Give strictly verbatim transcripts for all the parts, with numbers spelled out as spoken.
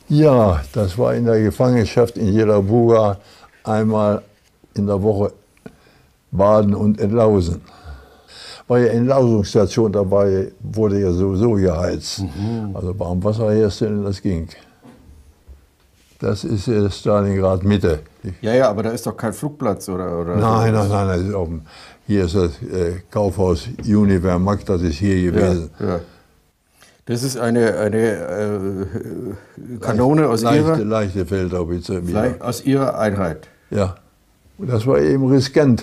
Ja, das war in der Gefangenschaft in Jelabuga einmal in der Woche baden und entlausen. War ja Entlausungsstation, da war, wurde ja sowieso geheizt. Mhm. Also warm Wasser herstellen, das ging. Das ist äh, Stalingrad Mitte. Ja, ja, aber da ist doch kein Flugplatz oder? oder nein, nein, nein, das ist oben. Hier ist das äh, Kaufhaus Univermarkt, das ist hier gewesen. Ja, ja. Das ist eine, eine äh, Kanone aus leichte, Ihrer? Leichte Feldhaubitze. Aus Ihrer Einheit? Ja. Und das war eben riskant.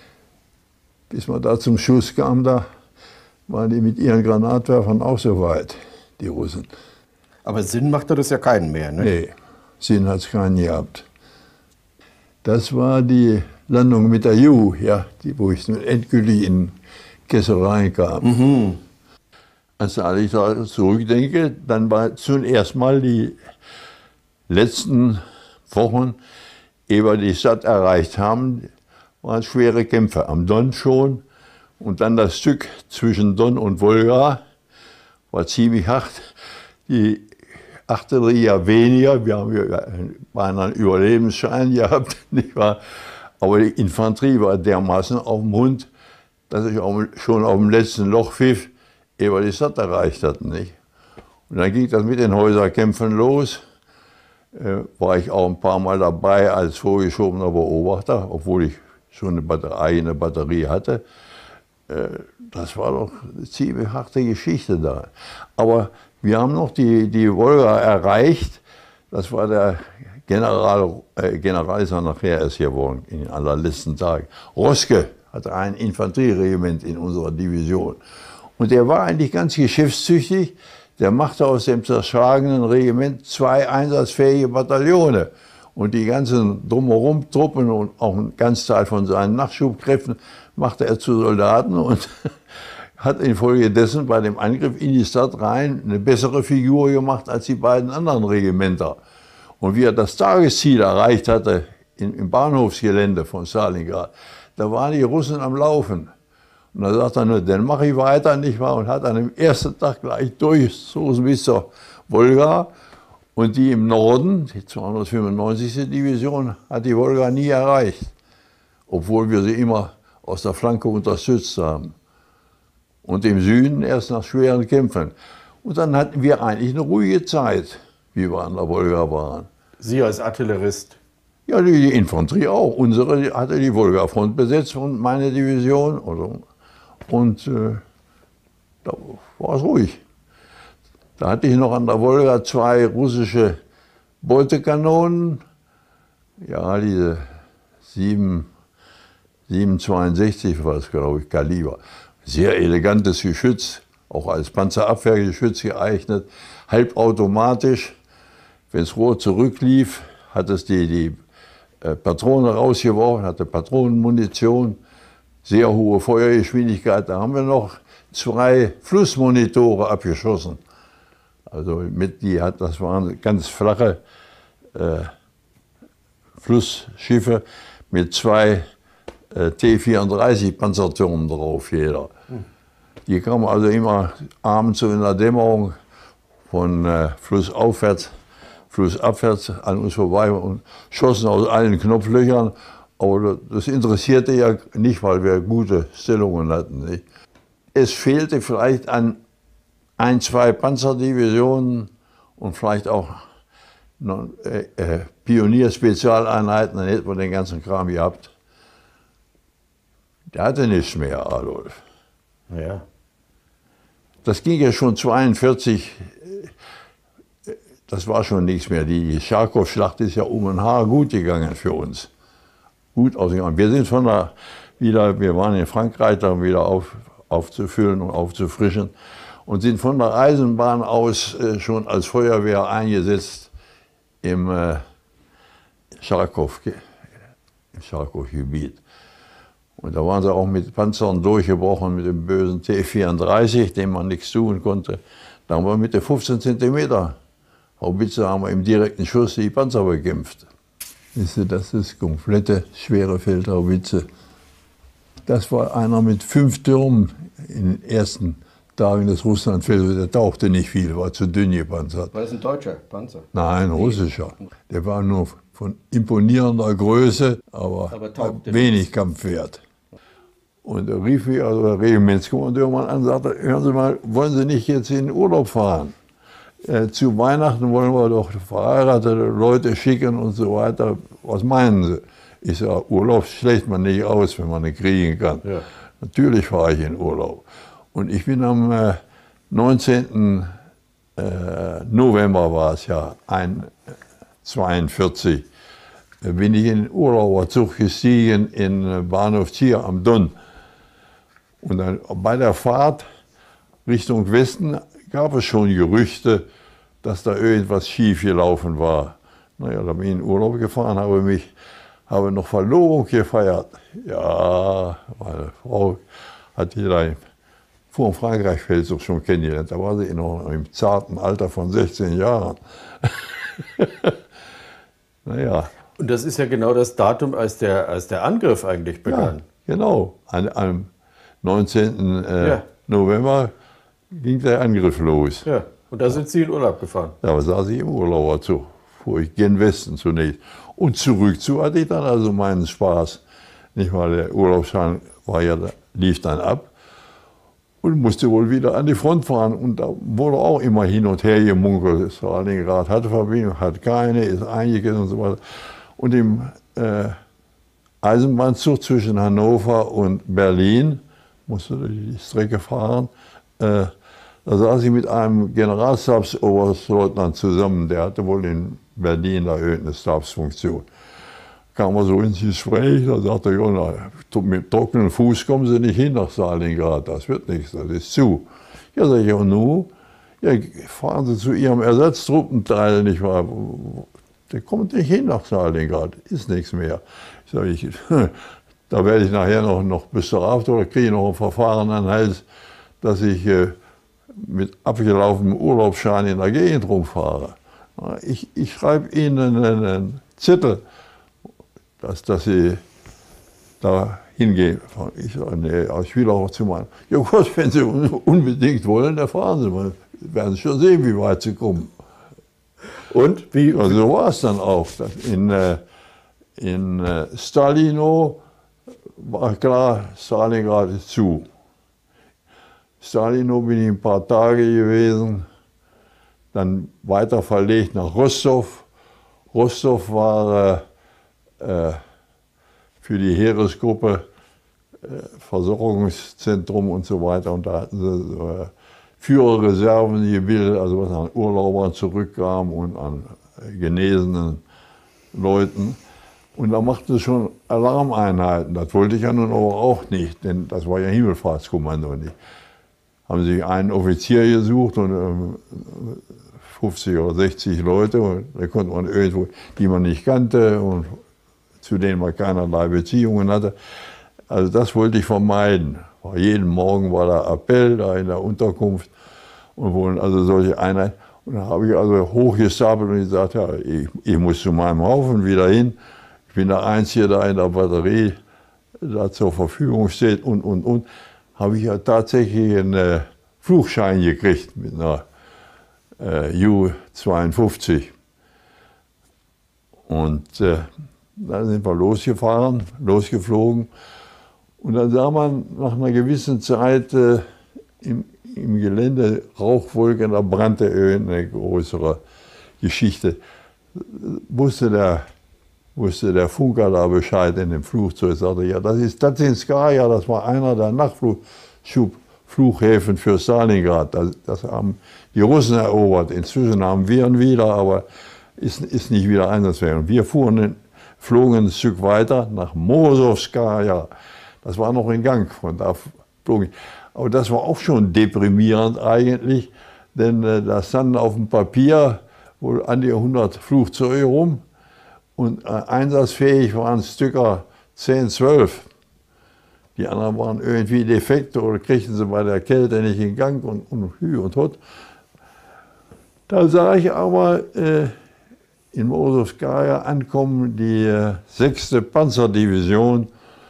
Bis man da zum Schuss kam, da waren die mit ihren Granatwerfern auch so weit, die Russen. Aber Sinn machte das ja keinen mehr, ne? Nee, Sinn hat es keinen gehabt. Das war die Landung mit der Ju, ja, die, wo ich endgültig in Kessel reinkam. Mhm. Als ich da zurückdenke, dann war zunächst mal die letzten Wochen, ehe wir die Stadt erreicht haben, waren schwere Kämpfe am Don schon. Und dann das Stück zwischen Don und Wolga war ziemlich hart. Die Artillerie ja weniger, wir haben beinahe einen Überlebensschein gehabt, nicht wahr? Aber die Infanterie war dermaßen auf dem Hund, dass ich auch schon auf dem letzten Loch pfiff, ehe wir die Stadt erreicht hatten. Nicht? Und dann ging das mit den Häuserkämpfen los. Äh, war ich auch ein paar Mal dabei als vorgeschobener Beobachter, obwohl ich schon eine Batterie, eigene Batterie hatte. Äh, das war doch eine ziemlich harte Geschichte da. Aber wir haben noch die, die Wolga erreicht. Das war der General, äh, General ist er nachher erst geworden, in den allerletzten Tagen. Roske hatte ein Infanterieregiment in unserer Division. Und der war eigentlich ganz geschäftstüchtig. Der machte aus dem zerschlagenen Regiment zwei einsatzfähige Bataillone. Und die ganzen drumherum Truppen und auch einen ganzen Teil von seinen Nachschubkräften machte er zu Soldaten und hat infolgedessen bei dem Angriff in die Stadt rein eine bessere Figur gemacht als die beiden anderen Regimenter. Und wie er das Tagesziel erreicht hatte, im Bahnhofsgelände von Stalingrad, da waren die Russen am Laufen. Und da sagt er nur, dann mache ich weiter, nicht wahr? Und hat an dem ersten Tag gleich durchgezogen bis zur Wolga. Und die im Norden, die zweihundertfünfundneunzigste Division, hat die Wolga nie erreicht. Obwohl wir sie immer aus der Flanke unterstützt haben. Und im Süden erst nach schweren Kämpfen. Und dann hatten wir eigentlich eine ruhige Zeit, wie wir an der Wolga waren. Sie als Artillerist? Ja, die, die Infanterie auch. Unsere hatte die Wolga-Front besetzt und meine Division. Oder, und äh, da war es ruhig. Da hatte ich noch an der Wolga zwei russische Beutekanonen. Ja, diese sieben zweiundsechzig war es, glaube ich, Kaliber. Sehr elegantes Geschütz, auch als Panzerabwehrgeschütz geeignet. Halbautomatisch. Wenn das Rohr zurücklief, hat es die, die äh, Patrone rausgeworfen, hatte Patronenmunition, sehr hohe Feuergeschwindigkeit. Da haben wir noch zwei Flussmonitore abgeschossen. Also mit die hat, das waren ganz flache äh, Flussschiffe mit zwei äh, T vierunddreißig Panzertürmen drauf, jeder. Die kamen also immer abends so in der Dämmerung von äh, flussaufwärts, flussabwärts an uns vorbei und schossen aus allen Knopflöchern. Aber das interessierte ja nicht, weil wir gute Stellungen hatten. Nicht? Es fehlte vielleicht an ein, zwei Panzerdivisionen und vielleicht auch noch, äh, äh, Pionierspezialeinheiten, dann hätten wir den ganzen Kram gehabt. Der hatte nichts mehr, Adolf. Ja. Das ging ja schon zweiundvierzig, das war schon nichts mehr. Die Charkow-Schlacht ist ja um ein Haar gut gegangen für uns. Gut ausgegangen. Wir sind von der, wieder, wir waren in Frankreich, da wieder auf, aufzufüllen und aufzufrischen und sind von der Eisenbahn aus äh, schon als Feuerwehr eingesetzt im äh, Charkow, im Charkow-Gebiet. Und da waren sie auch mit Panzern durchgebrochen, mit dem bösen T vierunddreißig, dem man nichts tun konnte. Da haben wir mit der fünfzehn Zentimeter Haubitze haben wir im direkten Schuss die Panzer bekämpft. Das ist komplette schwere Feldhaubitze. Das war einer mit fünf Türmen in den ersten Tagen des Russlandfeldes, der tauchte nicht viel, war zu dünn gepanzert. War das ein deutscher Panzer? Nein, ein russischer. Der war nur von imponierender Größe, aber, aber wenig Kampfwert. Und da rief mich also der Regimentskommandeur mal an und sagte, hören Sie mal, wollen Sie nicht jetzt in den Urlaub fahren? Äh, zu Weihnachten wollen wir doch verheiratete Leute schicken und so weiter. Was meinen Sie? Ich sage, Urlaub schlägt man nicht aus, wenn man nicht kriegen kann. Ja. Natürlich fahre ich in Urlaub. Und ich bin am äh, neunzehnten November war es ja, zweiundvierzig, äh, bin ich in den Urlauberzug gestiegen in Bahnhof Trier am Don. Und dann bei der Fahrt Richtung Westen gab es schon Gerüchte, dass da irgendwas schief gelaufen war. Naja, da bin ich in den Urlaub gefahren, habe mich, habe noch Verlobung gefeiert. Ja, meine Frau hat hier da vor dem Frankreich-Feldzug schon kennengelernt. Da war sie noch im zarten Alter von sechzehn Jahren. Naja. Und das ist ja genau das Datum, als der, als der Angriff eigentlich begann. Ja, genau. An, am neunzehnten Äh, ja. November ging der Angriff los. Ja. Und da sind Sie in Urlaub gefahren? Da saß ich im Urlauberzug. Fuhr ich gen Westen zunächst. Und zurück zu hatte ich dann also meinen Spaß. Nicht mal der Urlaubsschein war ja, lief dann ab. Und musste wohl wieder an die Front fahren. Und da wurde auch immer hin und her gemunkelt. Stalingrad hat Verbindung, hat keine, ist eingegangen und so weiter. Und im äh, Eisenbahnzug zwischen Hannover und Berlin, musste die Strecke fahren, äh, da saß ich mit einem Generalstabsoberstleutnant zusammen, der hatte wohl in Berlin da irgendeine Stabsfunktion. Kam er so ins Gespräch, da sagte er, ja, na, mit trockenen Fuß kommen Sie nicht hin nach Stalingrad, das wird nichts, das ist zu. Ja, sag ich, ja, nun, ja, fahren Sie zu Ihrem Ersatztruppenteil, nicht wahr? Der kommt nicht hin nach Stalingrad, ist nichts mehr. Ich sage, ich, da werde ich nachher noch, noch bestraft oder kriege noch ein Verfahren an den Hals, dass ich äh, mit abgelaufenem Urlaubsschein in der Gegend rumfahre. Ich, ich schreibe Ihnen einen, einen Zettel, dass, dass Sie da hingehen. Ich sage, nee, ich will auch zu meinem. Ja Gott, wenn Sie unbedingt wollen, dann fahren Sie mal. Werden Sie schon sehen, wie weit Sie kommen. Und wie? Also so war es dann auch. In, in Stalino war klar, Stalingrad ist zu. Stalino bin ich ein paar Tage gewesen, dann weiter verlegt nach Rostow. Rostow war äh, für die Heeresgruppe äh, Versorgungszentrum und so weiter. Und da hatten sie äh, Führerreserven gebildet, also was an Urlaubern zurückkam und an äh, genesenen Leuten. Und da machten sie schon Alarmeinheiten. Das wollte ich ja nun aber auch nicht, denn das war ja Himmelfahrtskommando nicht. Haben sich einen Offizier gesucht und ähm, fünfzig oder sechzig Leute, und da konnte man irgendwo, die man nicht kannte und zu denen man keinerlei Beziehungen hatte. Also das wollte ich vermeiden. Jeden Morgen war da Appell da in der Unterkunft und wurden also solche Einheiten. Und da habe ich also hochgestapelt und gesagt, ja, ich, ich muss zu meinem Haufen wieder hin. Ich bin der Einzige, der in der Batterie da zur Verfügung steht und, und, und. Habe ich ja tatsächlich einen äh, Flugschein gekriegt mit einer äh, U zweiundfünfzig. Und äh, dann sind wir losgefahren, losgeflogen. Und dann sah man nach einer gewissen Zeit äh, im, im Gelände Rauchwolken, da brannte irgendeine größere Geschichte. Wusste der, wusste der Funker da Bescheid in dem Flugzeug, sagte, ja, das ist Tatsinskaya, das war einer der Nachflughäfen für Stalingrad. Das, das haben die Russen erobert. Inzwischen haben wir ihn wieder, aber ist, ist nicht wieder einsatzfähig. Und wir fuhren, flogen ein Stück weiter nach Mosowskaja. Das war noch in Gang, von da flog ich. Aber das war auch schon deprimierend eigentlich, denn äh, da standen auf dem Papier wohl an die hundert Flugzeuge rum und äh, einsatzfähig waren Stücker zehn, zwölf. Die anderen waren irgendwie defekt oder kriegten sie bei der Kälte nicht in Gang und, und Hü und Hot. Da sah ich aber äh, in Mosowskaja ankommen die äh, sechste Panzerdivision,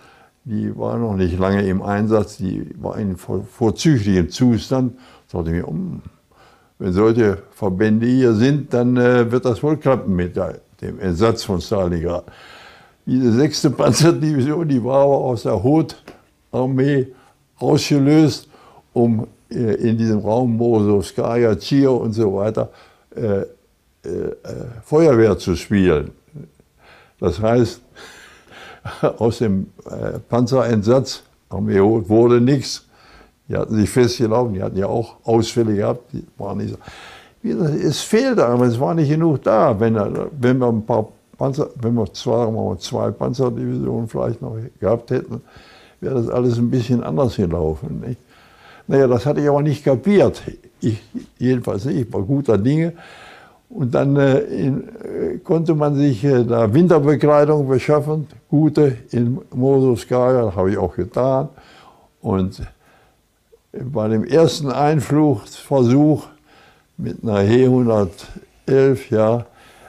die war noch nicht lange im Einsatz, die war in vorzüglichem Zustand. Da dachte ich mir, um, wenn solche Verbände hier sind, dann äh, wird das wohl klappen mit der, dem Ersatz von Stalingrad. Diese sechste Panzerdivision, die war aber aus der Haute-Armee rausgelöst, um äh, in diesem Raum Morozowskaja, Chir und so weiter äh, äh, Feuerwehr zu spielen. Das heißt, aus dem äh, Panzereinsatz Armee wurde nichts. Die hatten sich festgelaufen, die hatten ja auch Ausfälle gehabt, die waren nicht so. Wie gesagt, es fehlte, aber es war nicht genug da. Wenn, wenn wir ein paar Panzer, wenn wir zwei, zwei Panzerdivisionen vielleicht noch gehabt hätten, wäre das alles ein bisschen anders gelaufen. Nicht? Naja, das hatte ich aber nicht kapiert. Ich jedenfalls nicht, ich war guter Dinge. Und dann äh, in, äh, konnte man sich äh, da Winterbekleidung beschaffen, gute in Morozowskaja, das habe ich auch getan. Und bei dem ersten Einflugsversuch mit einer He hundertelf, ja,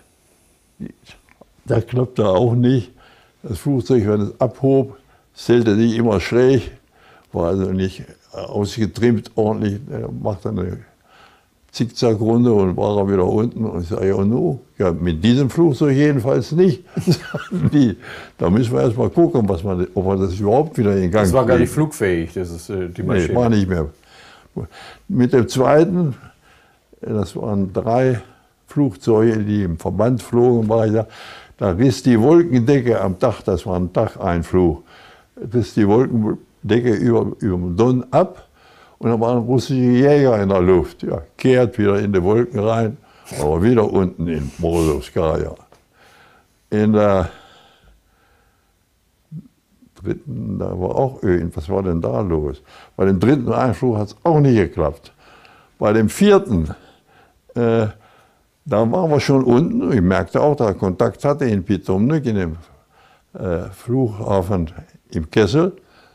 das klappte auch nicht. Das Flugzeug, wenn es abhob, stellte sich immer schräg, war also nicht ausgetrimmt ordentlich, machte eine Zickzackrunde und war er wieder unten. Und ich sage, ja, no, ja, mit diesem Flugzeug jedenfalls nicht. die, da müssen wir erst mal gucken, was man, ob wir das überhaupt wieder in Gang kriegen. Das war gar nicht flugfähig, das ist äh, die Maschine. Nee, war nicht mehr. Mit dem zweiten, das waren drei Flugzeuge, die im Verband flogen, war ich da, da riss die Wolkendecke am Dach, das war ein Dacheinflug, riss die Wolkendecke über, über dem Don ab. Und da waren russische Jäger in der Luft. Ja, kehrt wieder in die Wolken rein, aber wieder unten in Morozowskaja. In der dritten, da war auch irgendwas, was war denn da los? Bei dem dritten Einflug hat es auch nicht geklappt. Bei dem vierten, äh, da waren wir schon unten. Ich merkte auch, dass er Kontakt hatte in Pitomnik, in dem äh, Flughafen im Kessel.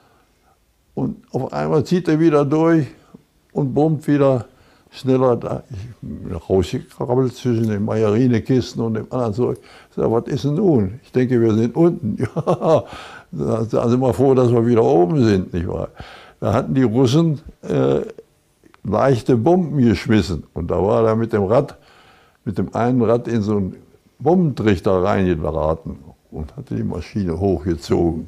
Und auf einmal zieht er wieder durch und brummt wieder schneller da. Ich bin rausgekrabbelt zwischen den Meierinekisten und dem anderen Zeug. Ich sage, was ist denn nun? Ich denke, wir sind unten. Ja, da sind wir froh, dass wir wieder oben sind, nicht wahr? Da hatten die Russen äh, leichte Bomben geschmissen. Und da war er mit dem Rad, mit dem einen Rad in so einen Bombentrichter reingeraten und hatte die Maschine hochgezogen.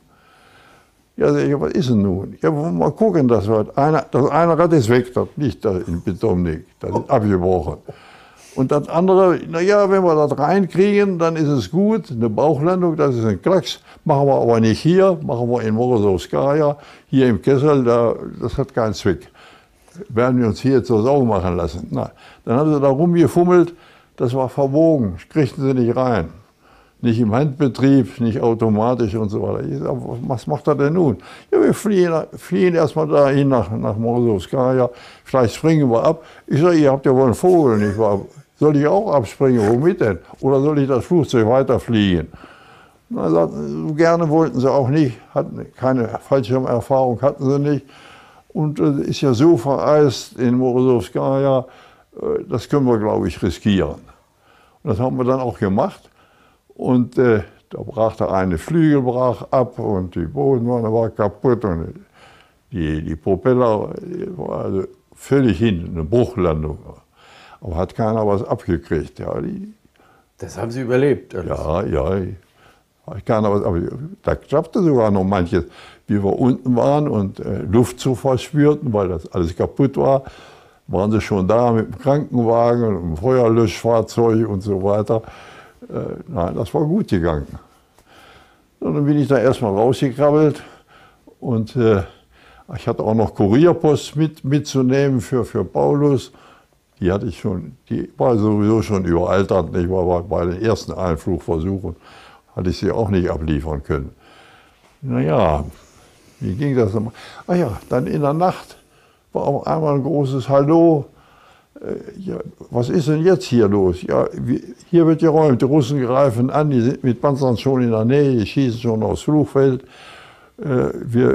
Ja, sag ich, was ist denn nun? Ja, wollen wir mal gucken, das, war eine, das eine Rad ist weg, das liegt da in Pitomnik, das ist abgebrochen. Und das andere, naja, wenn wir das reinkriegen, dann ist es gut, eine Bauchlandung, das ist ein Klacks, machen wir aber nicht hier, machen wir in Morozowskaja, hier im Kessel, da, das hat keinen Zweck. Werden wir uns hier zur Sau machen lassen. Na, dann haben sie da rumgefummelt, das war verbogen, das kriegten sie nicht rein. Nicht im Handbetrieb, nicht automatisch und so weiter. Ich sag, was macht er denn nun? Ja, wir fliehen, fliehen erstmal dahin nach, nach Morozowskaja, vielleicht springen wir ab. Ich sage, ihr habt ja wohl einen Vogel, nicht wahr? Soll ich auch abspringen? Womit denn? Oder soll ich das Flugzeug weiterfliegen? Na, sagt, so gerne wollten sie auch nicht, hatten keine Fallschirmerfahrung hatten sie nicht. Und äh, ist ja so vereist in Morozowskaja, äh, das können wir, glaube ich, riskieren. Und das haben wir dann auch gemacht. Und äh, da brach der eine Flügel brach ab und die Bodenwanne war kaputt und die, die Propeller war also völlig hin, eine Bruchlandung. Aber hat keiner was abgekriegt. Ja, die, das haben Sie überlebt? Alles. Ja, ja, hat keiner was abgekriegt. Da klappte sogar noch manches. Wie wir unten waren und äh, Luftzufall spürten, weil das alles kaputt war, waren sie schon da mit dem Krankenwagen und dem Feuerlöschfahrzeug und so weiter. Äh, nein, das war gut gegangen. Und dann bin ich da erstmal rausgekrabbelt und äh, ich hatte auch noch Kurierpost mit, mitzunehmen für, für Paulus. Die hatte ich schon, die war sowieso schon überaltert. Ich war bei den ersten Einflugversuchen, hatte ich sie auch nicht abliefern können. Naja, wie ging das? Ah ja, dann in der Nacht war auf einmal ein großes Hallo. Ja, was ist denn jetzt hier los? Ja, hier wird geräumt, die Russen greifen an, die sind mit Panzern schon in der Nähe, die schießen schon aufs Flugfeld. Wir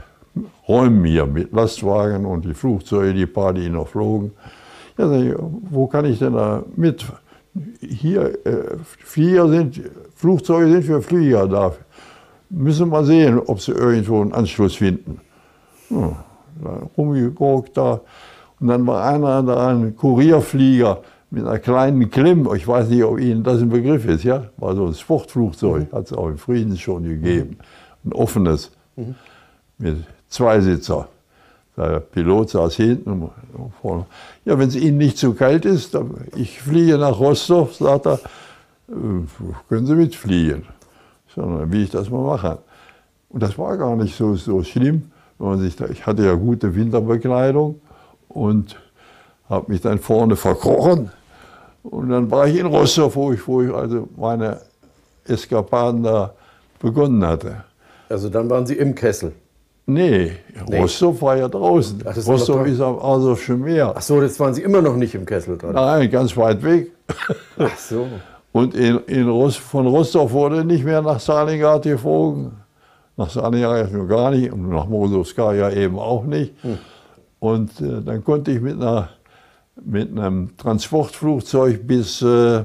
räumen hier mit Lastwagen und die Flugzeuge, die paar, die noch flogen. Ja, wo kann ich denn da mit? Hier, Flieger sind, Flugzeuge sind für Flieger da. müssen wir mal sehen, ob sie irgendwo einen Anschluss finden. Ja, rumgeguckt da. Und dann war einer da, ein Kurierflieger mit einer kleinen Klim. Ich weiß nicht, ob Ihnen das ein Begriff ist. Ja? War so ein Sportflugzeug, mhm. hat es auch im Frieden schon gegeben. Ein offenes, mhm. mit Zweisitzer. Der Pilot saß hinten und vorne. Ja, wenn es Ihnen nicht zu kalt ist, ich fliege nach Rostock, sagt er, können Sie mitfliegen. Sondern wie ich das mal mache. Und das war gar nicht so, so schlimm. Wenn man sich da, ich hatte ja gute Winterbekleidung und habe mich dann vorne verkrochen. Und dann war ich in Rostock, wo ich, wo ich also meine Eskapaden da begonnen hatte. Also dann waren Sie im Kessel? Nee, nee. Rostock war ja draußen. Ach, Rostock ist am Asowschen Meer. Ach so, jetzt waren Sie immer noch nicht im Kessel dran? Nein, ganz weit weg. Ach so. Und in, in Rost, von Rostock wurde nicht mehr nach Stalingrad geflogen. Nach Stalingrad noch gar nicht und nach Mosowskaja eben auch nicht. Hm. Und äh, dann konnte ich mit, einer, mit einem Transportflugzeug bis äh,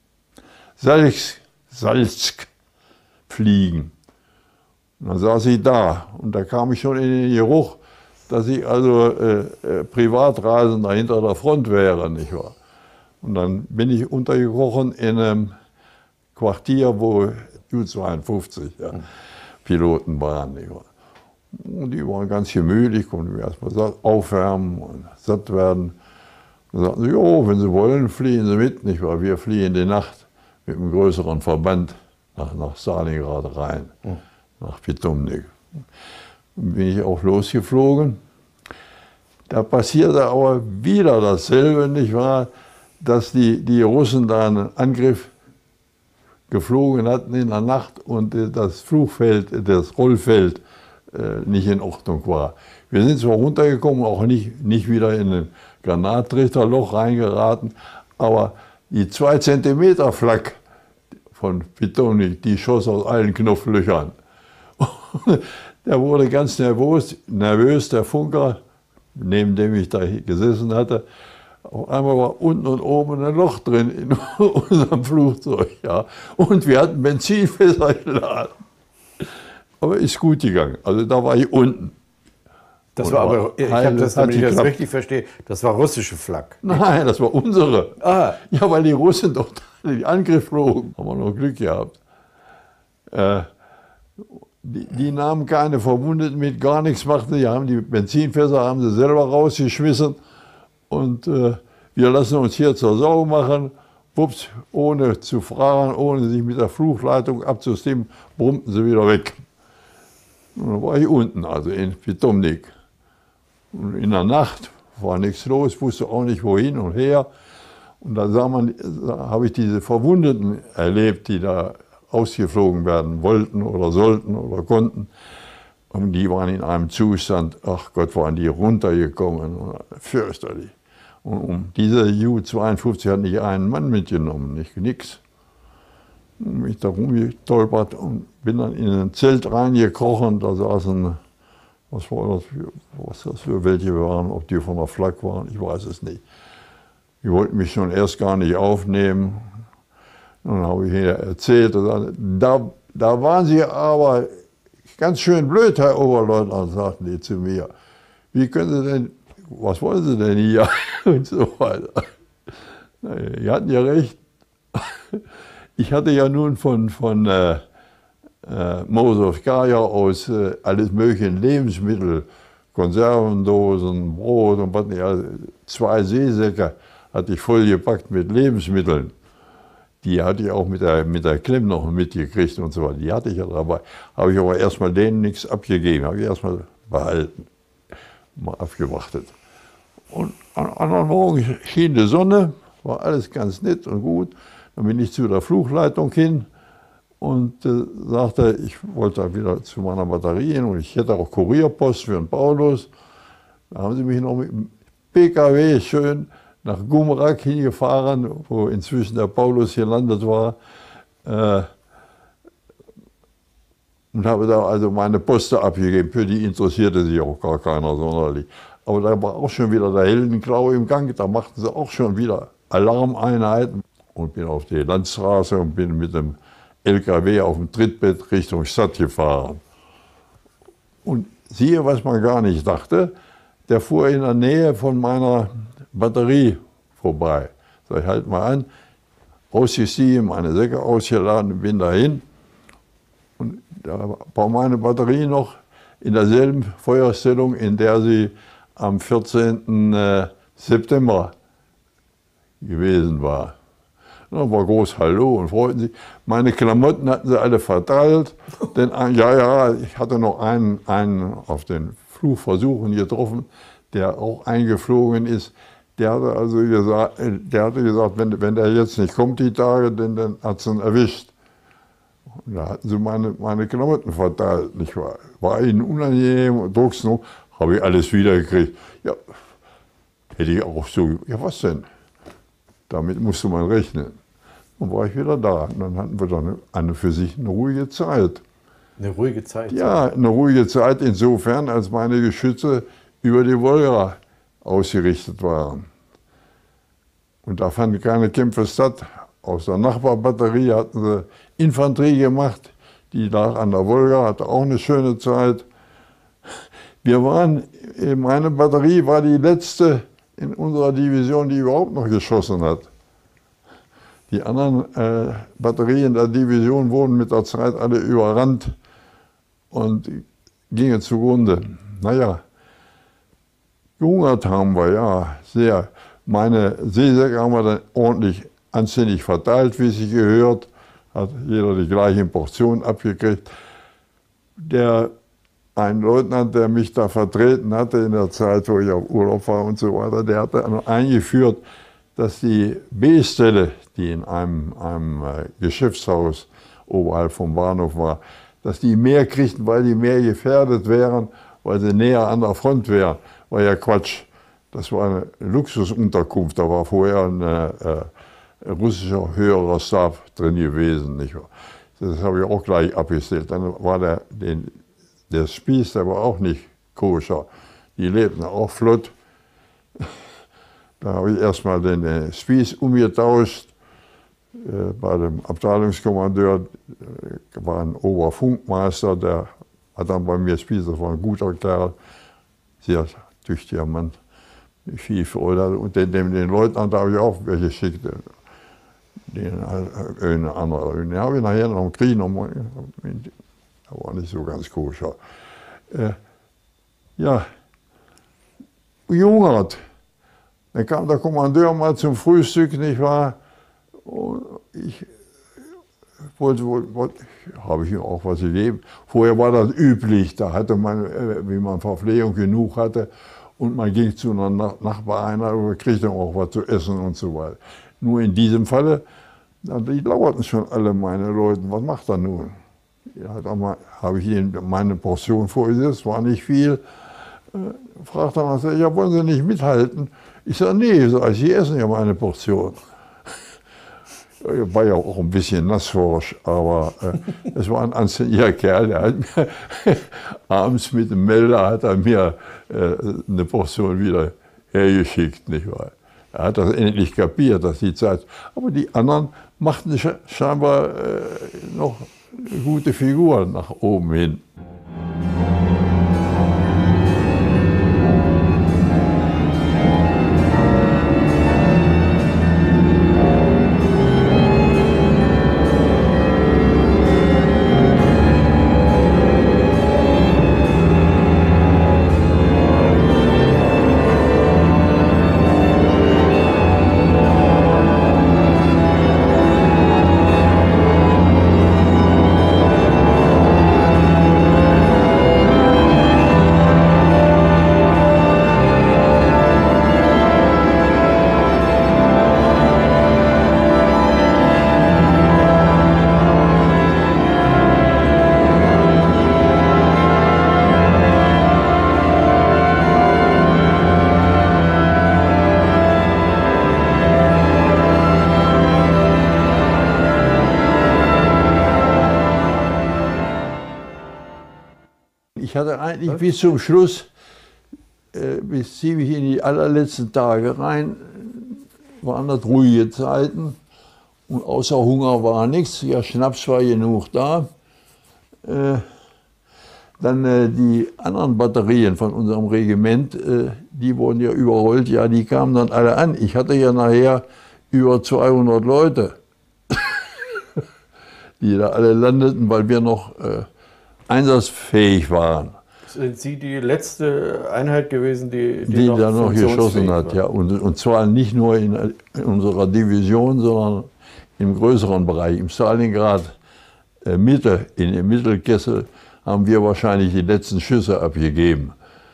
Salzk, Salzk fliegen. Und dann saß ich da und da kam ich schon in den Geruch, dass ich also äh, äh, Privatreisender hinter der Front wäre, nicht wahr? Und dann bin ich untergekrochen in einem Quartier, wo U zweiundfünfzig ja, Piloten waren. Nicht wahr? Und die waren ganz gemütlich, konnten wir erstmal aufwärmen und satt werden. Und sagten sie, jo, wenn Sie wollen, fliegen Sie mit, nicht wahr? Wir fliegen die Nacht mit einem größeren Verband nach, nach Stalingrad rein. Mhm. Nach Pitomnik. Dann bin ich auch losgeflogen. Da passierte aber wieder dasselbe, nicht wahr, dass die, die Russen da einen Angriff geflogen hatten in der Nacht und das Flugfeld, das Rollfeld äh, nicht in Ordnung war. Wir sind zwar runtergekommen, auch nicht, nicht wieder in ein Granattrichterloch reingeraten, aber die zwei Zentimeter Flak von Pitomnik, die schoss aus allen Knopflöchern. Der wurde ganz nervös, nervös, der Funker, neben dem ich da gesessen hatte. Auf einmal war unten und oben ein Loch drin in unserem Flugzeug. Ja. Und wir hatten Benzinfässer geladen. Aber ist gut gegangen. Also da war ich unten. Das war aber, ich habe das, damit ich das richtig verstehe, das war russische Flak. Nein, das war unsere. Ah. Ja, weil die Russen doch den Angriff flogen. Haben wir noch Glück gehabt. Äh, Die, die nahmen keine Verwundeten mit, gar nichts machten. Die haben die Benzinfässer haben sie selber rausgeschmissen. Und äh, wir lassen uns hier zur Sau machen. Wups, ohne zu fragen, ohne sich mit der Flugleitung abzustimmen, brummten sie wieder weg. Und dann war ich unten, also in Pitomnik. Und in der Nacht war nichts los, wusste auch nicht wohin und her. Und da sah man, da habe ich diese Verwundeten erlebt, die da ausgeflogen werden wollten oder sollten oder konnten. Und die waren in einem Zustand, ach Gott, waren die runtergekommen, fürchterlich. Und um diese U zweiundfünfzig hat nicht einen Mann mitgenommen, nicht nix. Und mich da rumgestolpert und bin dann in ein Zelt reingekrochen, da saßen, was war das für, was das für welche waren, ob die von der Flak waren, ich weiß es nicht. Die wollten mich schon erst gar nicht aufnehmen. Dann habe ich hier erzählt, da, da waren Sie aber ganz schön blöd, Herr Oberleutnant, sagten die zu mir. Wie können Sie denn, was wollen Sie denn hier? Und so weiter. Die hatten ja recht. Ich hatte ja nun von, von äh, äh, Mosowskaja aus äh, alles mögliche Lebensmittel, Konservendosen, Brot und was nicht, also zwei Seesäcke hatte ich vollgepackt mit Lebensmitteln. Die hatte ich auch mit der, mit der Klemm noch mitgekriegt und so weiter. Die hatte ich ja dabei. Habe ich aber erstmal denen nichts abgegeben. Habe ich erstmal behalten. Mal abgewartet. Und am anderen Morgen schien die Sonne, war alles ganz nett und gut. Dann bin ich zu der Flugleitung hin und äh, sagte, ich wollte wieder zu meiner Batterie hin und ich hätte auch Kurierpost für den Paulus. Da haben sie mich noch mit dem P K W schön nach Gumrak hingefahren, wo inzwischen der Paulus gelandet war. Äh, und habe da also meine Poste abgegeben. Für die interessierte sich auch gar keiner sonderlich. Aber da war auch schon wieder der Heldenklau im Gang. Da machten sie auch schon wieder Alarmeinheiten. Und bin auf die Landstraße und bin mit dem L K W auf dem Trittbett Richtung Stadt gefahren. Und siehe, was man gar nicht dachte, der fuhr in der Nähe von meiner Batterie vorbei. Sag ich, halt mal an, ausgestiegen, meine Säcke ausgeladen, bin dahin. Und da war meine Batterie noch in derselben Feuerstellung, in der sie am vierzehnten September gewesen war. Da war groß Hallo und freuten sich. Meine Klamotten hatten sie alle verteilt. Denn, ja, ja, ich hatte noch einen, einen auf den Flugversuchen getroffen, der auch eingeflogen ist. Der hatte also gesagt, der hatte gesagt, wenn, wenn der jetzt nicht kommt die Tage, dann, dann hat es ihn erwischt. Und da hatten sie meine, meine Klamotten verteilt. Nicht wahr? War ihnen unangenehm, Drucksnot, habe ich alles wiedergekriegt. Ja, hätte ich auch so, ja was denn? Damit musste man rechnen. Dann war ich wieder da. Und dann hatten wir dann eine für sich eine ruhige Zeit. Eine ruhige Zeit? Ja, eine ruhige Zeit insofern, als meine Geschütze über die Wolga ausgerichtet waren. Und da fanden keine Kämpfe statt. Aus der Nachbarbatterie hatten sie Infanterie gemacht, die lag an der Wolga, hatte auch eine schöne Zeit. Wir waren, meine Batterie war die letzte in unserer Division, die überhaupt noch geschossen hat. Die anderen äh, Batterien der Division wurden mit der Zeit alle überrannt und gingen zugrunde. Naja, gehungert haben wir, ja, sehr. Meine Seesäcke haben wir dann ordentlich anständig verteilt, wie sie gehört. Hat jeder die gleichen Portionen abgekriegt. Der, ein Leutnant, der mich da vertreten hatte in der Zeit, wo ich auf Urlaub war und so weiter, der hatte eingeführt, dass die B-Stelle, die in einem, einem Geschäftshaus oberhalb vom Bahnhof war, dass die mehr kriegten, weil die mehr gefährdet wären, weil sie näher an der Front wären. War ja Quatsch. Das war eine Luxusunterkunft, da war vorher ein äh, russischer höherer Stab drin gewesen. Nicht wahr? Das habe ich auch gleich abgestellt. Dann war der, den, der Spieß, der war auch nicht koscher. Die lebten auch flott. Da habe ich erstmal den äh, Spieß umgetauscht. Äh, bei dem Abteilungskommandeur äh, war ein Oberfunkmeister, der hat dann bei mir Spieß, das war ein guter Kerl, sehr tüchtiger Mann, viel Freude. Und den, den, den Leutnant habe ich auch welche geschickt. Den, eine andere, den habe ich nachher noch im Krieg noch mal, der war nicht so ganz koscher. Äh, ja, gehungert. Dann kam der Kommandeur mal zum Frühstück, nicht wahr? Und ich wollte, wollte habe ich ihm auch was gegeben. Vorher war das üblich, da hatte man, wie man Verpflegung genug hatte, und man ging zu einer Nachbareinheit und kriegte auch was zu essen und so weiter. Nur in diesem Falle, die lauerten schon alle meine Leute, was macht er nun? Ja, da habe ich ihnen meine Portion vorgesetzt, war nicht viel. Äh, fragte man, ja, wollen Sie nicht mithalten? Ich sage, nee, sag ich, Sie essen ja meine Portion. Ich war ja auch ein bisschen nassforsch, aber äh, es war ein anständiger Kerl, der hat mir abends mit dem Melder hat er mir äh, eine Portion wieder hergeschickt, nicht wahr? Er hat das endlich kapiert, dass die Zeit. Aber die anderen machten scheinbar äh, noch gute Figuren nach oben hin. Ich hatte eigentlich Was? bis zum Schluss, äh, bis ziemlich in die allerletzten Tage rein, waren das ruhige Zeiten. Und außer Hunger war nichts, ja, Schnaps war genug da. Äh, dann äh, die anderen Batterien von unserem Regiment, äh, die wurden ja überrollt, ja, die kamen dann alle an. Ich hatte ja nachher über zweihundert Leute, die da alle landeten, weil wir noch äh, einsatzfähig waren. Sind Sie die letzte Einheit gewesen, die, die, die noch, da noch geschossen hat, war? ja. Und, und zwar nicht nur in, in unserer Division, sondern im größeren Bereich. Im Stalingrad äh, Mitte, in dem Mittelkessel, haben wir wahrscheinlich die letzten Schüsse abgegeben.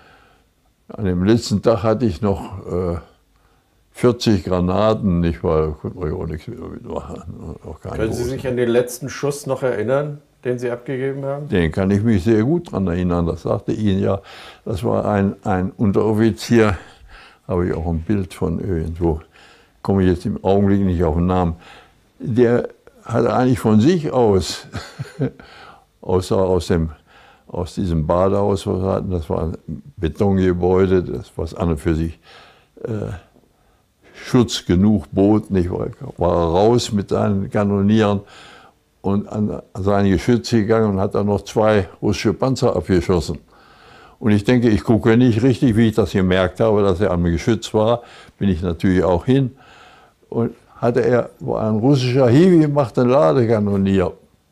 An dem letzten Tag hatte ich noch äh, vierzig Granaten, nicht wahr? Da konnte man ja auch nichts mehr machen. Auch Können Sie sich an den letzten Schuss noch erinnern, den Sie abgegeben haben? Den kann ich mich sehr gut daran erinnern. Das sagte Ihnen ja. Das war ein, ein Unteroffizier, habe ich auch ein Bild von irgendwo, komme ich jetzt im Augenblick nicht auf den Namen. Der hatte eigentlich von sich aus, außer aus, dem, aus diesem Badehaus, was wir hatten, das war ein Betongebäude, das was an und für sich äh, Schutz genug bot, nicht, war er raus mit seinen Kanonieren und an seine Geschütze gegangen und hat dann noch zwei russische Panzer abgeschossen. Und ich denke, ich gucke nicht richtig, wie ich das gemerkt habe, dass er am Geschütz war, bin ich natürlich auch hin. Und hatte er, war ein russischer Hiwi, machte Ladekanonier.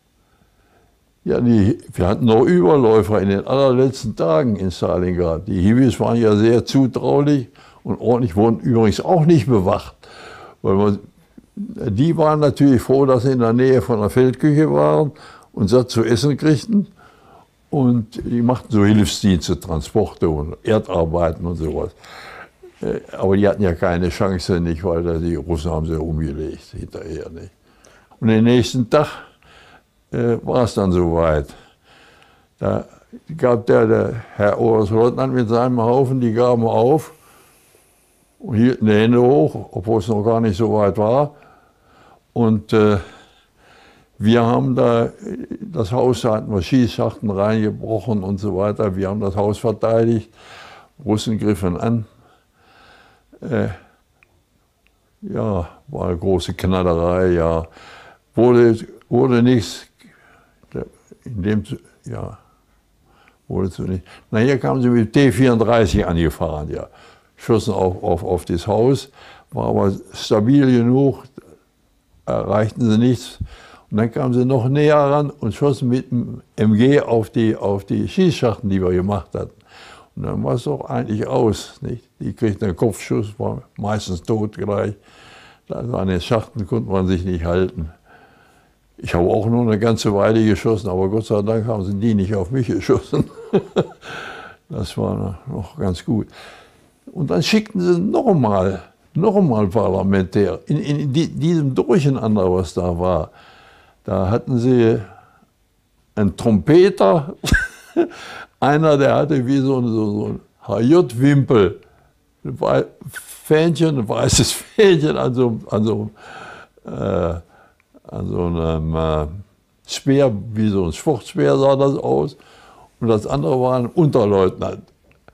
Ja, die, wir hatten noch Überläufer in den allerletzten Tagen in Stalingrad. Die Hiwis waren ja sehr zutraulich und ordentlich, wurden übrigens auch nicht bewacht. Weil man, die waren natürlich froh, dass sie in der Nähe von der Feldküche waren und satt zu essen kriegten. Und die machten so Hilfsdienste, Transporte und Erdarbeiten und sowas. Aber die hatten ja keine Chance, nicht, weil die Russen haben sie umgelegt hinterher. Nicht. Und den nächsten Tag äh, war es dann soweit. Da gab der, der Herr Oberstleutnant mit seinem Haufen, die gaben auf und hielten die Hände hoch, obwohl es noch gar nicht so weit war. Und äh, wir haben da das Haus, da hatten wir Schießscharten reingebrochen und so weiter. Wir haben das Haus verteidigt, Russen griffen an. Äh, ja, war eine große Knallerei, ja. Wurde, wurde nichts, in dem, ja, wurde zu nicht. Nachher kamen sie mit T vierunddreißig angefahren, ja. Schossen auf, auf, auf das Haus, war aber stabil genug, erreichten sie nichts. Und dann kamen sie noch näher ran und schossen mit dem M G auf die, auf die Schießscharten, die wir gemacht hatten. Und dann war es doch eigentlich aus. Nicht? Die kriegten einen Kopfschuss, war meistens tot gleich. An den Schachten konnte man sich nicht halten. Ich habe auch nur eine ganze Weile geschossen, aber Gott sei Dank haben sie die nicht auf mich geschossen. Das war noch ganz gut. Und dann schickten sie nochmal, nochmal Parlamentär. In, in diesem Durcheinander, was da war, da hatten sie einen Trompeter, einer, der hatte wie so ein, so, so ein H J-Wimpel, ein Fähnchen, ein weißes Fähnchen an so, an so, äh, an so einem äh, Speer, wie so ein Sportspeer sah das aus. Und das andere war ein Unterleutnant.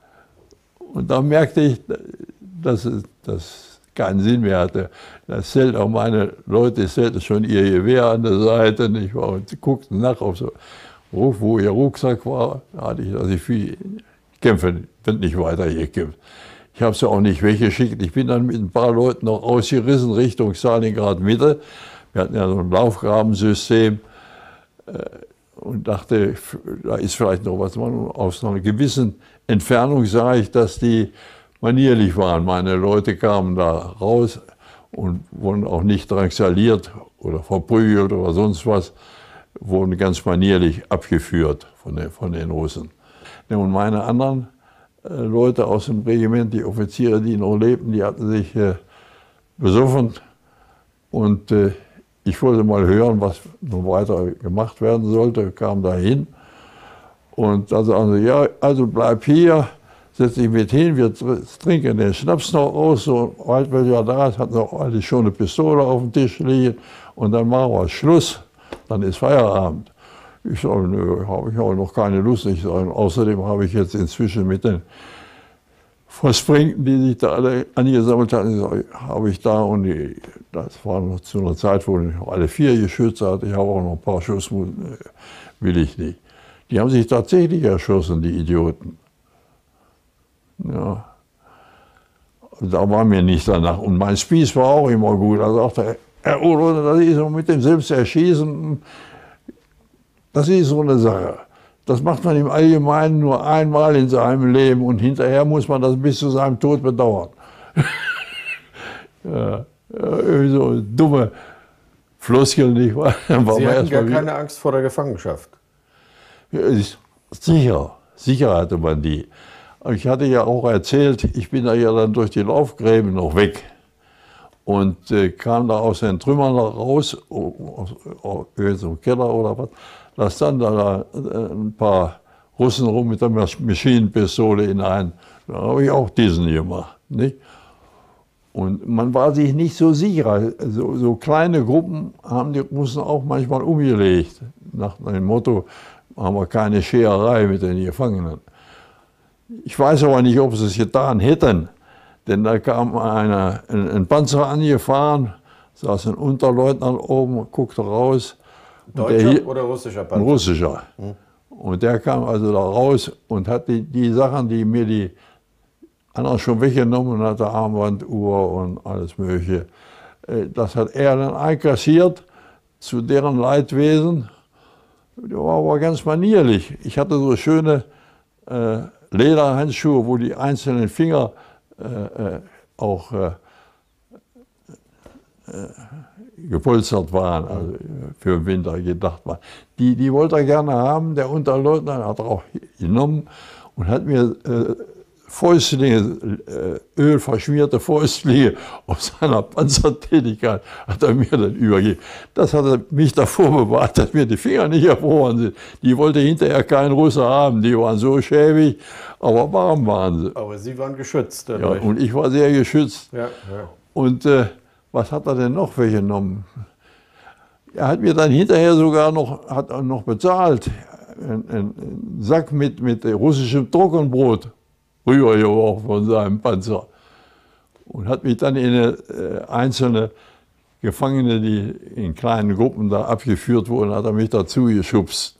Und da merkte ich, dass das keinen Sinn mehr hatte. Das zählt auch meine Leute, zählten schon ihr Gewehr an der Seite, nicht wahr? Und sie guckten nach auf so, wo ihr Rucksack war, da hatte ich, dass ich viel kämpfen, wird nicht weiter gekämpft. Ich habe sie auch nicht weggeschickt. Ich bin dann mit ein paar Leuten noch ausgerissen Richtung Stalingrad Mitte. Wir hatten ja so ein Laufgrabensystem und dachte, da ist vielleicht noch was. Aus einer gewissen Entfernung sah ich, dass die manierlich waren. Meine Leute kamen da raus und wurden auch nicht drangsaliert oder verprügelt oder sonst was, wurden ganz manierlich abgeführt von den, von den Russen. Und meine anderen äh, Leute aus dem Regiment, die Offiziere, die noch lebten, die hatten sich äh, besoffen und äh, ich wollte mal hören, was noch weiter gemacht werden sollte, kam da hin und da sagen sie, ja, also bleib hier, setz dich mit hin, wir trinken den Schnaps noch aus, so weit wir ja da ist, hat noch eigentlich schon eine Pistole auf dem Tisch liegen und dann machen wir Schluss, dann ist Feierabend. Ich sage, nö, habe ich auch noch keine Lust. Ich sage, außerdem habe ich jetzt inzwischen mit den Verspringten, die sich da alle angesammelt hatten, habe ich da, und die, das war noch zu einer Zeit, wo ich noch alle vier Geschütze hatte, ich habe auch noch ein paar Schuss, will ich nicht. Die haben sich tatsächlich erschossen, die Idioten. Ja. Da war mir nicht danach. Und mein Spieß war auch immer gut. Da sagte er, Herr Uhl, das ist so mit dem Selbsterschießen, das ist so eine Sache. Das macht man im Allgemeinen nur einmal in seinem Leben und hinterher muss man das bis zu seinem Tod bedauern. Ja, so dumme Floskel, nicht wahr? Sie hatten gar keine Angst vor der Gefangenschaft? Sicher, sicher hatte man die. Ich hatte ja auch erzählt, ich bin da ja dann durch die Laufgräben noch weg und äh, kam da aus den Trümmern raus, aus, aus im Keller oder was. Da standen da ein paar Russen rum mit der Maschinenpistole in einen. Da habe ich auch diesen gemacht. Nicht? Und man war sich nicht so sicher. So, so kleine Gruppen haben die Russen auch manchmal umgelegt. Nach dem Motto, haben wir keine Schererei mit den Gefangenen. Ich weiß aber nicht, ob sie es getan hätten. Denn da kam eine, ein, ein Panzer angefahren, saß ein Unterleutnant oben, guckte raus. Deutscher hier, oder russischer Panzer? Ein russischer. Hm. Und der kam also da raus und hat die, die Sachen, die mir die anderen schon weggenommen hatte, Armbanduhr und alles Mögliche, das hat er dann einkassiert zu deren Leidwesen. Der war aber ganz manierlich. Ich hatte so schöne äh, Lederhandschuhe, wo die einzelnen Finger äh, äh, auch äh, äh, gepolstert waren, also für den Winter gedacht waren. Die, die wollte er gerne haben. Der Unterleutnant hat er auch genommen und hat mir äh, Fäustlinge, äh, ölverschmierte Fäustlinge aus seiner Panzertätigkeit hat er mir dann übergeben. Das hat er mich davor bewahrt, dass mir die Finger nicht erfroren sind. Die wollte hinterher kein Russe haben, die waren so schäbig, aber warm waren sie. Aber Sie waren geschützt dadurch. Ja, und ich war sehr geschützt. Ja, ja. Und äh, was hat er denn noch weggenommen? Er hat mir dann hinterher sogar noch, hat er noch bezahlt, einen, einen Sack mit, mit russischem Trockenbrot rübergeworfen von seinem Panzer. Und hat mich dann in eine, äh, einzelne Gefangene, die in kleinen Gruppen da abgeführt wurden, hat er mich dazu geschubst.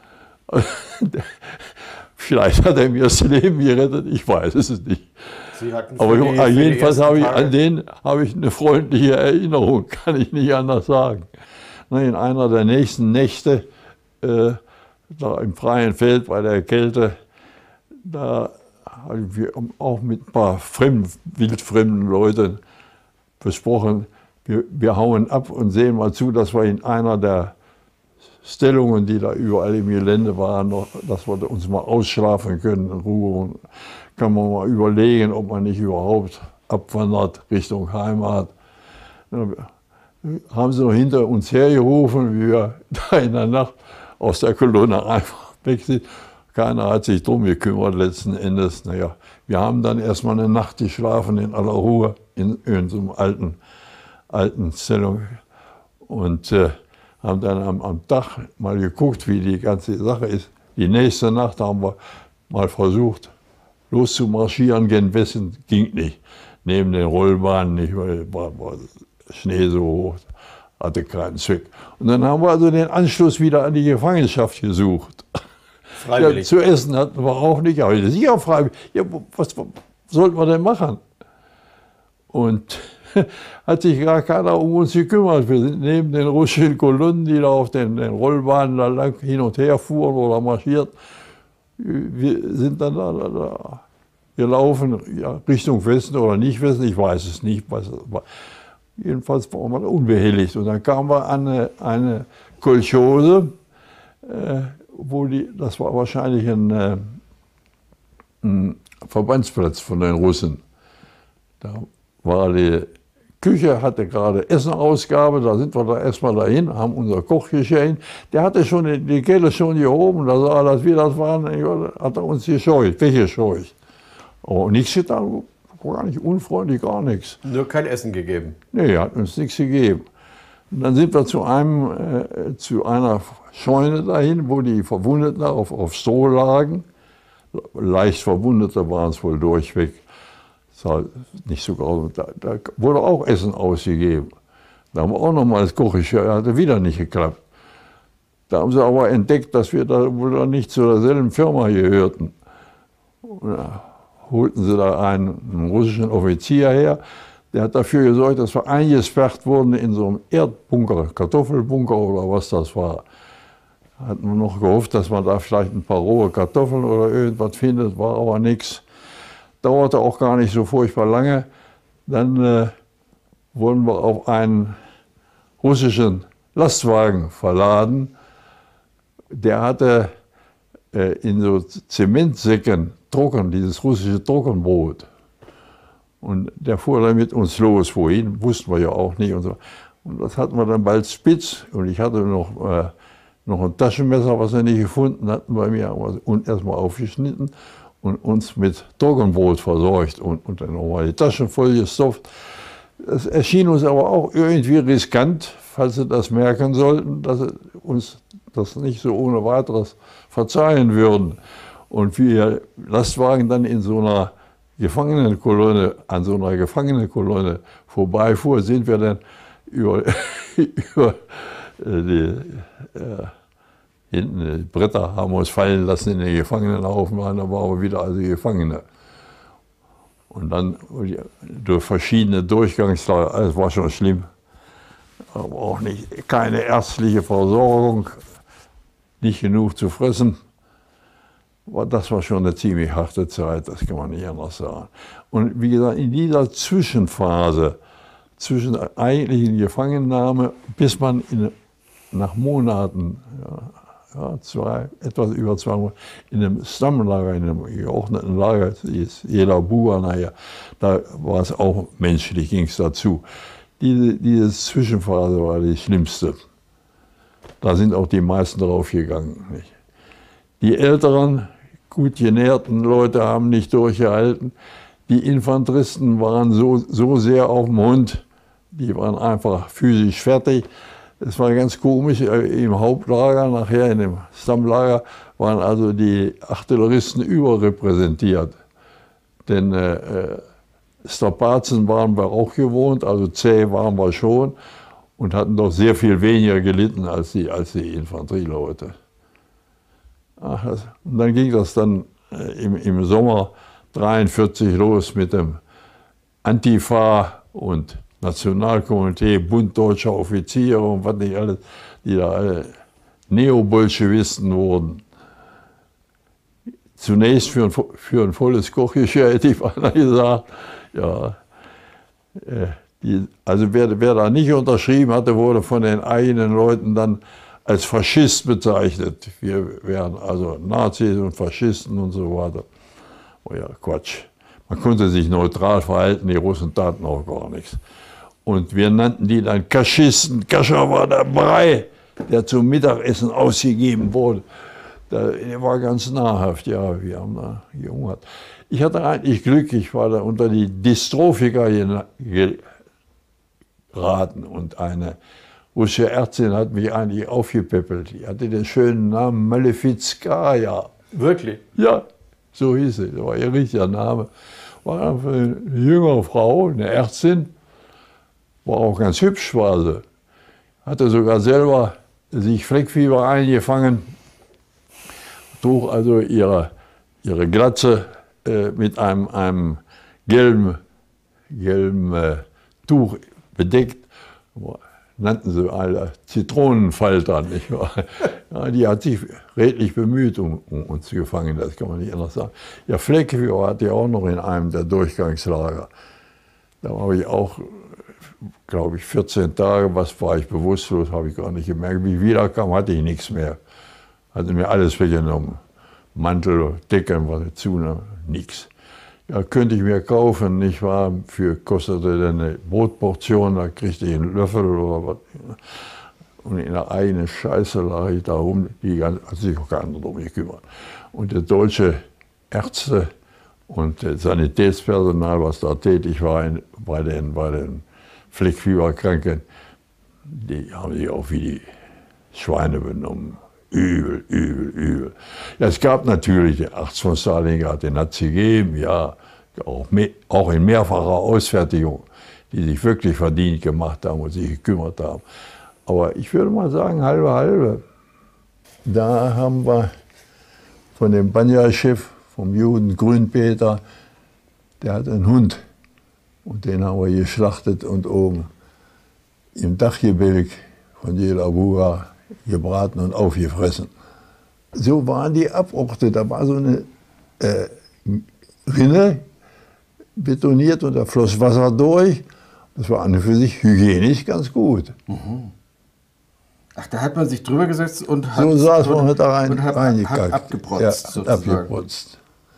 Vielleicht hat er mir das Leben gerettet, ich weiß es nicht. Sie hatten Aber die, jedenfalls habe ich an den habe ich eine freundliche Erinnerung, kann ich nicht anders sagen. In einer der nächsten Nächte, äh, da im freien Feld bei der Kälte, da haben wir auch mit ein paar fremden, wildfremden Leuten besprochen, wir, wir hauen ab und sehen mal zu, dass wir in einer der Stellungen, die da überall im Gelände waren, noch, dass wir uns mal ausschlafen können in Ruhe. Und kann man mal überlegen, ob man nicht überhaupt abwandert Richtung Heimat. Dann haben sie noch hinter uns hergerufen, wie wir da in der Nacht aus der Kolonne einfach weg sind. Keiner hat sich drum gekümmert letzten Endes. Naja, wir haben dann erstmal eine Nacht geschlafen in aller Ruhe in, in so einem alten, alten Stellung. Und äh, haben dann am, am Tag mal geguckt, wie die ganze Sache ist. Die nächste Nacht haben wir mal versucht, loszumarschieren, gen Westen ging nicht. Neben den Rollbahnen nicht, weil war, war Schnee so hoch, hatte keinen Zweck. Und dann haben wir also den Anschluss wieder an die Gefangenschaft gesucht. Freiwillig. Ja, zu essen hatten wir auch nicht, aber sicher freiwillig. Ja, was, was sollten wir denn machen? Und hat sich gar keiner um uns gekümmert. Wir sind neben den russischen Kolonnen, die da auf den, den Rollbahnen da lang hin und her fuhren oder marschiert, wir sind dann da, da, da gelaufen, ja, Richtung Westen oder nicht Westen, ich weiß es nicht. Was es war. Jedenfalls waren wir unbehelligt. Und dann kamen wir an eine, eine Kolchose, äh, wo die, das war wahrscheinlich ein, äh, ein Verbandsplatz von den Russen. Da war die Küche, hatte gerade Essenausgabe, da sind wir da erstmal dahin, haben unser Koch geschehen. Der hatte schon die, die Kelle schon gehoben, da sah er, dass wir das waren, hat er uns gescheucht, weggescheucht. Aber nichts getan, gar nicht unfreundlich, gar nichts. Nur kein Essen gegeben? Nee, er hat uns nichts gegeben. Und dann sind wir zu, einem, äh, zu einer Scheune dahin, wo die Verwundeten auf, auf Stroh lagen. Leicht Verwundete waren es wohl durchweg. Das war nicht so grausam. Da, da wurde auch Essen ausgegeben. Da haben wir auch nochmal das Kochgeschirr, hatte wieder nicht geklappt. Da haben sie aber entdeckt, dass wir da wohl nicht zu derselben Firma gehörten. Und da holten sie da einen, einen russischen Offizier her, der hat dafür gesorgt, dass wir eingesperrt wurden in so einem Erdbunker, Kartoffelbunker oder was das war. Hatten wir noch gehofft, dass man da vielleicht ein paar rohe Kartoffeln oder irgendwas findet, war aber nichts. Dauerte auch gar nicht so furchtbar lange. Dann äh, wurden wir auf einen russischen Lastwagen verladen. Der hatte äh, in so Zementsäcken Trocken, dieses russische Trockenbrot. Und der fuhr dann mit uns los, wohin, wussten wir ja auch nicht. Und, so. Und das hatten wir dann bald spitz. Und ich hatte noch, äh, noch ein Taschenmesser, was wir nicht gefunden hatten bei mir, und erstmal aufgeschnitten und uns mit Trockenbrot versorgt und, und dann nochmal die Taschen vollgestopft. Das erschien uns aber auch irgendwie riskant, falls sie das merken sollten, dass sie uns das nicht so ohne weiteres verzeihen würden. Und wie der Lastwagen dann in so einer Gefangenenkolonne, an so einer Gefangenenkolonne vorbeifuhr, sind wir dann über, über die, äh, hinten die Bretter haben uns fallen lassen in den Gefangenenhaufen, und dann waren wir wieder also Gefangene. Und dann durch verschiedene Durchgangslager, alles war schon schlimm, aber auch nicht, keine ärztliche Versorgung, nicht genug zu fressen. Das war schon eine ziemlich harte Zeit, das kann man nicht anders sagen. Und wie gesagt, in dieser Zwischenphase, zwischen der eigentlichen Gefangennahme, bis man in, nach Monaten, ja, ja, zwei, etwas über zwei Monate, in einem Stammlager, in einem geordneten Lager, jeder Bua nachher, da war es auch menschlich, ging es dazu. Diese, diese Zwischenphase war die schlimmste. Da sind auch die meisten draufgegangen. Nicht? Die älteren, gut genährten Leute haben nicht durchgehalten. Die Infanteristen waren so, so sehr auf dem Hund, die waren einfach physisch fertig. Es war ganz komisch, im Hauptlager, nachher in dem Stammlager, waren also die Artilleristen überrepräsentiert. Denn äh, Strapazen waren wir auch gewohnt, also zäh waren wir schon und hatten doch sehr viel weniger gelitten als die, als die Infanterieleute. Ach, das, und dann ging das dann äh, im, im Sommer dreiundvierzig los mit dem Antifa und Nationalkomitee, Bund Deutscher Offiziere und was nicht alles, die da alle Neobolschewisten wurden. Zunächst für ein, für ein volles Kochgeschirr, hätte ich beinahe gesagt. Ja, äh, die, also wer, wer da nicht unterschrieben hatte, wurde von den eigenen Leuten dann als Faschist bezeichnet. Wir wären also Nazis und Faschisten und so weiter. Oh ja, Quatsch. Man konnte sich neutral verhalten, die Russen taten auch gar nichts. Und wir nannten die dann Kaschisten. Kascha war der Brei, der zum Mittagessen ausgegeben wurde. Der war ganz nahrhaft, ja, wir haben da gehungert. Ich hatte eigentlich Glück, ich war da unter die Dystrophiker geraten und eine russische Ärztin hat mich eigentlich aufgepäppelt. Die hatte den schönen Namen Malefizkaya. Wirklich? Ja, so hieß sie, das war ihr richtiger Name. War einfach eine jüngere Frau, eine Ärztin, war auch ganz hübsch, war sie. Hatte sogar selber sich Fleckfieber eingefangen, trug also ihre, ihre Glatze äh, mit einem, einem gelben, gelben äh, Tuch bedeckt. Nannten sie alle Zitronenfalter, nicht wahr? Ja, die hat sich redlich bemüht, um, um uns zu gefangen, das kann man nicht anders sagen. Ja, Fleckfieber hatte ich auch noch in einem der Durchgangslager. Da habe ich auch, glaube ich, vierzehn Tage, was war ich bewusstlos, habe ich gar nicht gemerkt. Wie ich wiederkam, hatte ich nichts mehr. Hatte mir alles weggenommen. Mantel, Decken, was dazu, nichts. Ja, könnte ich mir kaufen, nicht wahr? Für kostete eine Brotportion, da kriegte ich einen Löffel oder was. Und in der eigenen Scheiße lag ich da rum, die hat sich auch keiner drum gekümmert. Und der deutsche Ärzte und das Sanitätspersonal, was da tätig war in, bei den, bei den Fleckfieberkranken, die haben sich auch wie die Schweine benommen. Übel, übel, übel. Ja, es gab natürlich, der Arzt von Stalingrad, den hat es gegeben, ja, auch, mehr, auch in mehrfacher Ausfertigung, die sich wirklich verdient gemacht haben und sich gekümmert haben. Aber ich würde mal sagen, halbe, halbe. Da haben wir von dem Banja-Chef, vom Juden Grünpeter, der hat einen Hund. Und den haben wir geschlachtet und oben im Dachgebälk von Jelabura gebraten und aufgefressen. So waren die Aborte. Da war so eine äh, Rinne betoniert und da floss Wasser durch. Das war an und für sich hygienisch ganz gut. Mhm. Ach, da hat man sich drüber gesetzt und hat, so saß man und, da rein, und hat, reingekackt. hat abgeprotzt. Ja, sozusagen. abgeprotzt.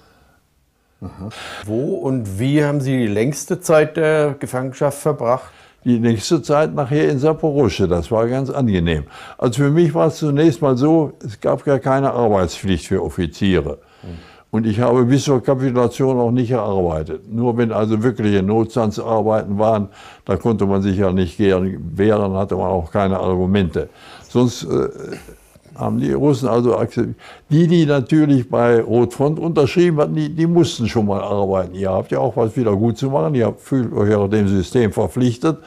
Aha. Wo und wie haben Sie die längste Zeit der Gefangenschaft verbracht? Die nächste Zeit nachher in Saporosche, das war ganz angenehm. Also für mich war es zunächst mal so, es gab gar keine Arbeitspflicht für Offiziere. Mhm. Und ich habe bis zur Kapitulation auch nicht gearbeitet. Nur wenn also wirkliche Notstandsarbeiten waren, da konnte man sich ja nicht wehren, hatte man auch keine Argumente. Sonst äh, haben die Russen also akzeptiert. Die, die natürlich bei Rotfront unterschrieben hatten, die, die mussten schon mal arbeiten. Ihr habt ja auch was wieder gut zu machen, ihr fühlt euch ja dem System verpflichtet.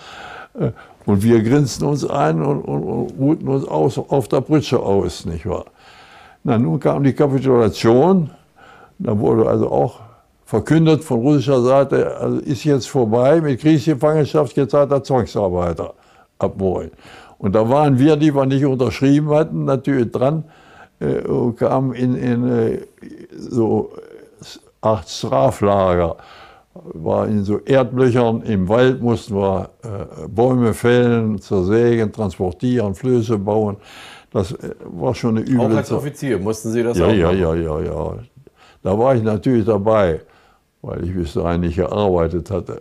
Und wir grinsten uns ein und, und, und ruhten uns aus, auf der Pritsche aus, nicht wahr? Na, nun kam die Kapitulation. Da wurde also auch verkündet von russischer Seite, also ist jetzt vorbei mit Kriegsgefangenschaft, jetzt seid ihr Zwangsarbeiter ab morgen. Und da waren wir, die wir nicht unterschrieben hatten, natürlich dran äh, und kamen in, in äh, so acht Straflager. War in so Erdlöchern im Wald, mussten wir äh, Bäume fällen, zersägen, transportieren, Flöße bauen. Das äh, war schon eine üble Auch als Offizier mussten Sie das ja, auch ja, machen? ja, ja, ja. Da war ich natürlich dabei, weil ich bis dahin nicht gearbeitet hatte.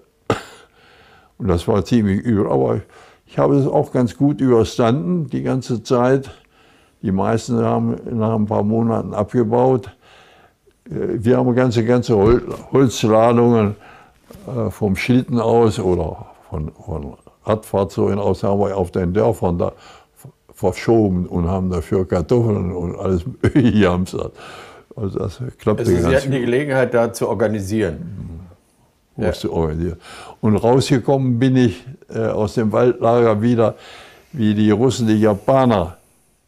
Und das war ziemlich übel. Aber ich habe es auch ganz gut überstanden, die ganze Zeit. Die meisten haben nach ein paar Monaten abgebaut. Wir haben ganze, ganze Holzladungen vom Schlitten aus oder von, von Radfahrzeugen aus haben wir auf den Dörfern da verschoben und haben dafür Kartoffeln und alles gehamstert. Also das klappte also Sie ganz hatten die Gelegenheit, da zu organisieren. Ja. Organisieren. Und rausgekommen bin ich äh, aus dem Waldlager wieder, wie die Russen die Japaner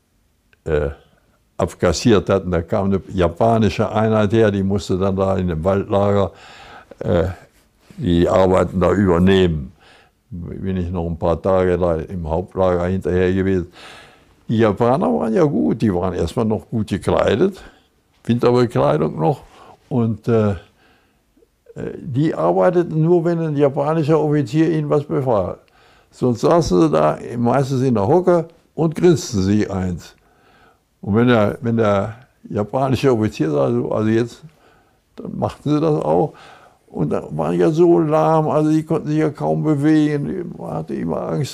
äh, abkassiert hatten. Da kam eine japanische Einheit her, die musste dann da in dem Waldlager äh, die Arbeiten da übernehmen. Bin ich noch ein paar Tage da im Hauptlager hinterher gewesen. Die Japaner waren ja gut, die waren erstmal noch gut gekleidet. Winterbekleidung noch und äh, die arbeiteten nur, wenn ein japanischer Offizier ihnen was befahl. Sonst saßen sie da meistens in der Hocke und grinsten sich eins. Und wenn der, wenn der japanische Offizier sagte, also jetzt, dann machten sie das auch. Und da waren ja so lahm, also die konnten sich ja kaum bewegen. Man hatte immer Angst,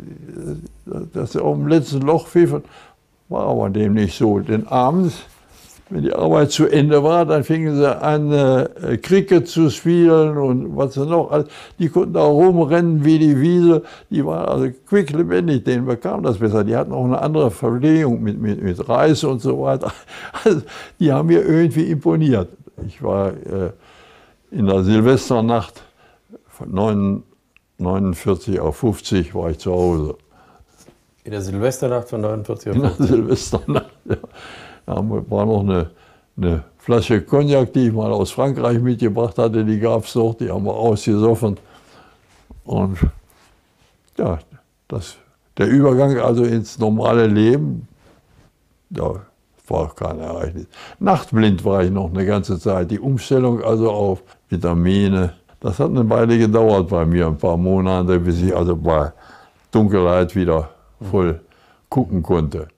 dass sie auf dem letzten Loch pfiffen. War aber dem nicht so, denn abends, wenn die Arbeit zu Ende war, dann fingen sie an, äh, Cricket zu spielen und was sie noch. Also die konnten da rumrennen wie die Wiese. Die waren also quicklebendig, denen bekam das besser. Die hatten auch eine andere Verpflegung mit, mit, mit Reis und so weiter. Also die haben mir irgendwie imponiert. Ich war äh, in der Silvesternacht von neunundvierzig auf fünfzig war ich zu Hause. In der Silvesternacht von neunundvierzig auf fünfzig? In der Silvesternacht, ja. Da war noch eine, eine Flasche Cognac, die ich mal aus Frankreich mitgebracht hatte, die gab es doch, die haben wir ausgesoffen. Und ja, das, der Übergang also ins normale Leben, da war kein Ereignis. Nachtblind war ich noch eine ganze Zeit. Die Umstellung also auf Vitamine, das hat eine Weile gedauert bei mir, ein paar Monate, bis ich also bei Dunkelheit wieder voll gucken konnte.